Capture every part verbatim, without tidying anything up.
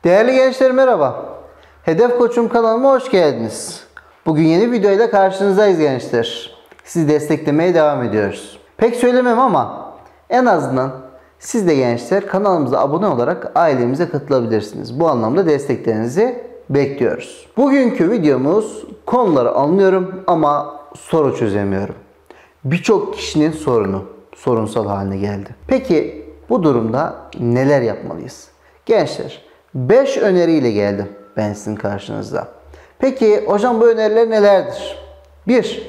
Değerli gençler merhaba. Hedef Koçum kanalıma hoş geldiniz. Bugün yeni videoyla karşınızdayız gençler. Sizi desteklemeye devam ediyoruz. Pek söylemem ama en azından siz de gençler kanalımıza abone olarak ailemize katılabilirsiniz. Bu anlamda desteklerinizi bekliyoruz. Bugünkü videomuz konuları anlıyorum ama soru çözemiyorum. Birçok kişinin sorunu sorunsal haline geldi. Peki bu durumda neler yapmalıyız? Gençler beş öneriyle geldim ben sizin karşınızda. Peki hocam bu öneriler nelerdir? bir.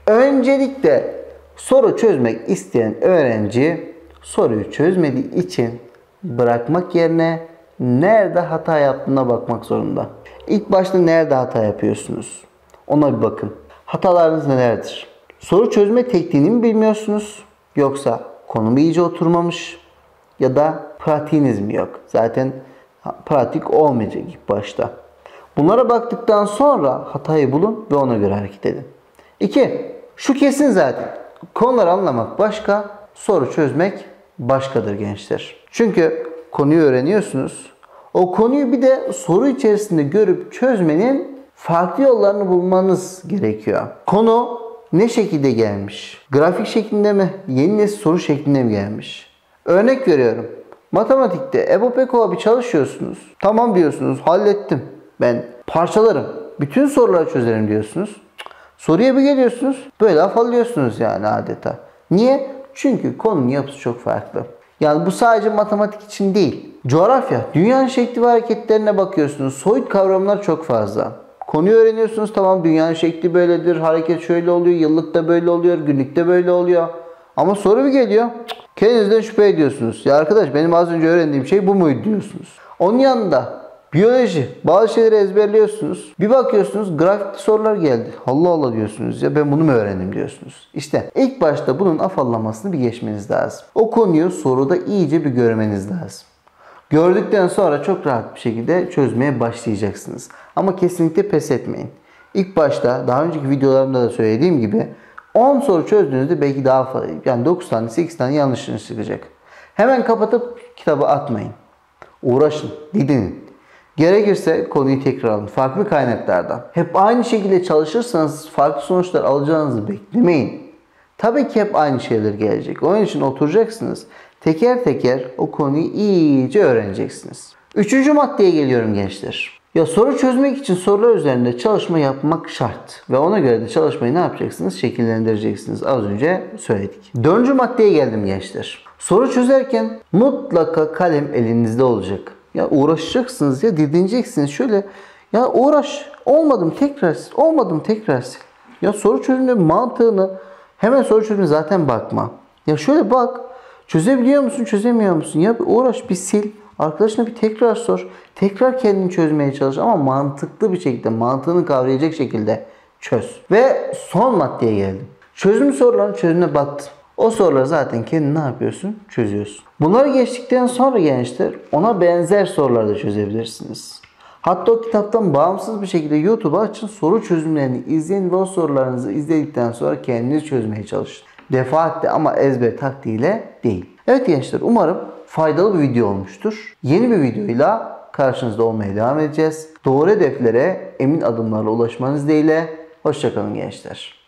Öncelikle soru çözmek isteyen öğrenci soruyu çözmediği için bırakmak yerine nerede hata yaptığına bakmak zorunda. İlk başta nerede hata yapıyorsunuz? Ona bir bakın. Hatalarınız nelerdir? Soru çözme tekniğini mi bilmiyorsunuz? Yoksa konu mu iyice oturmamış? Ya da pratiğiniz mi yok? Zaten pratik olmayacak ilk başta. Bunlara baktıktan sonra hatayı bulun ve ona göre hareket edin. iki. Şu kesin zaten. Konuları anlamak başka, soru çözmek başkadır gençler. Çünkü konuyu öğreniyorsunuz. O konuyu bir de soru içerisinde görüp çözmenin farklı yollarını bulmanız gerekiyor. Konu ne şekilde gelmiş? Grafik şeklinde mi? Yeni nesil soru şeklinde mi gelmiş? Örnek veriyorum. Matematikte E B O P E K O bir çalışıyorsunuz. Tamam diyorsunuz. Hallettim. Ben parçalarım. Bütün soruları çözerim diyorsunuz. Soruya bir geliyorsunuz. Böyle afallıyorsunuz yani adeta. Niye? Çünkü konunun yapısı çok farklı. Yani bu sadece matematik için değil. Coğrafya, dünyanın şekli ve hareketlerine bakıyorsunuz. Soyut kavramlar çok fazla. Konuyu öğreniyorsunuz. Tamam dünyanın şekli böyledir. Hareket şöyle oluyor. Yıllıkta böyle oluyor. Günlükte böyle oluyor. Ama soru bir geliyor. Kendinizden şüphe ediyorsunuz. Ya arkadaş benim az önce öğrendiğim şey bu muydu diyorsunuz. Onun yanında biyoloji. Bazı şeyleri ezberliyorsunuz. Bir bakıyorsunuz grafikli sorular geldi. Allah Allah diyorsunuz ya ben bunu mu öğrendim diyorsunuz. İşte ilk başta bunun afallamasını bir geçmeniz lazım. O konuyu soruda iyice bir görmeniz lazım. Gördükten sonra çok rahat bir şekilde çözmeye başlayacaksınız. Ama kesinlikle pes etmeyin. İlk başta daha önceki videolarımda da söylediğim gibi on soru çözdüğünüzde belki daha fazla yani dokuz tane sekiz tane yanlışınız çıkacak. Hemen kapatıp kitabı atmayın. Uğraşın, didinin. Gerekirse konuyu tekrar alın. Farklı kaynaklardan. Hep aynı şekilde çalışırsanız farklı sonuçlar alacağınızı beklemeyin. Tabii ki hep aynı şeyler gelecek. Onun için oturacaksınız. Teker teker o konuyu iyice öğreneceksiniz. Üçüncü maddeye geliyorum gençler. Ya soru çözmek için sorular üzerinde çalışma yapmak şart. Ve ona göre de çalışmayı ne yapacaksınız? Şekillendireceksiniz. Az önce söyledik. Dördüncü maddeye geldim gençler. Soru çözerken mutlaka kalem elinizde olacak. Ya uğraşacaksınız ya didineceksiniz. Şöyle ya uğraş. Olmadım tekrar sil. Olmadım tekrar sil. Ya soru çözümünün mantığını hemen soru çözümüne zaten bakma. Ya şöyle bak. Çözebiliyor musun çözemiyor musun? Ya bir uğraş bir sil. Arkadaşına bir tekrar sor. Tekrar kendini çözmeye çalış ama mantıklı bir şekilde, mantığını kavrayacak şekilde çöz. Ve son maddeye geldim. Çözüm sorularının çözümüne baktın. O soruları zaten kendin ne yapıyorsun? Çözüyorsun. Bunları geçtikten sonra gençler ona benzer soruları da çözebilirsiniz. Hatta o kitaptan bağımsız bir şekilde YouTube'a açın, soru çözümlerini izleyin ve o sorularınızı izledikten sonra kendiniz çözmeye çalışın. Defaatle ama ezber taktiğiyle değil. Evet gençler umarım faydalı bir video olmuştur. Yeni bir videoyla karşınızda olmaya devam edeceğiz. Doğru hedeflere emin adımlarla ulaşmanız dileğiyle. Hoşça kalın gençler.